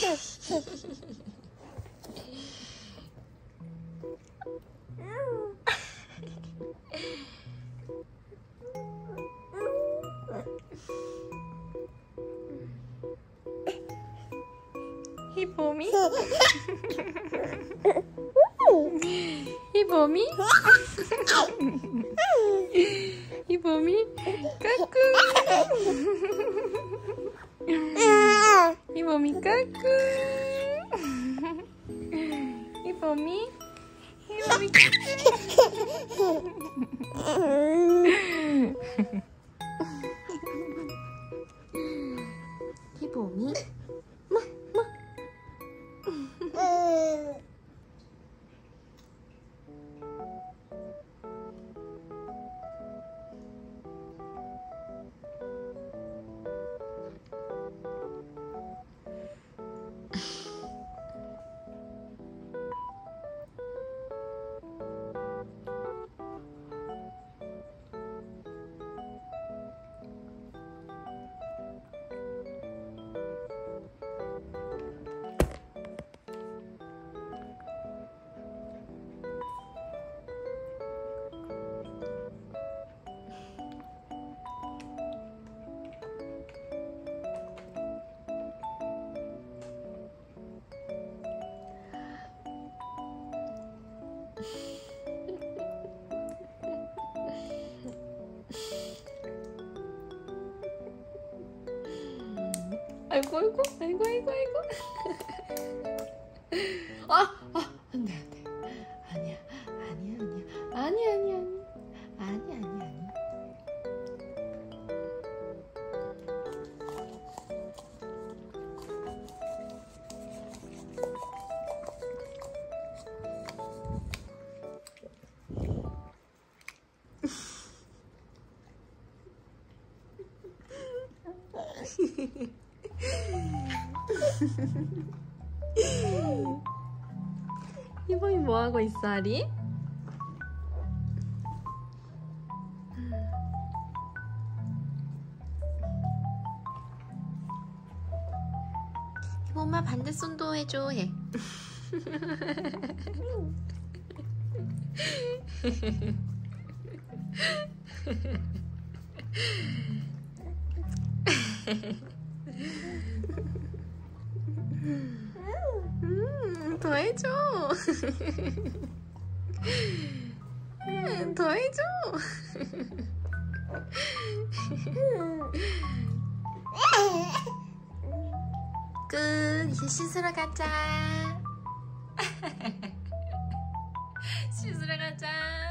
희봄이? 희봄이? 희봄이? 까꿍! 희봄이 까꿍! 희봄이? 희봄이 까꿍! 희봄이? 아이고 아이고 아이고 아이고 아이고. 안돼 안돼. 아니야 아니야 아니야 아니야 아니야 아니야 아니야 아니야. 희봄이 뭐하고 있어, 아리? 희봄아 반대손도 해줘 해. 더 해줘. 더 해줘. 끝. 이제 씻으러 가자. 씻으러 가자.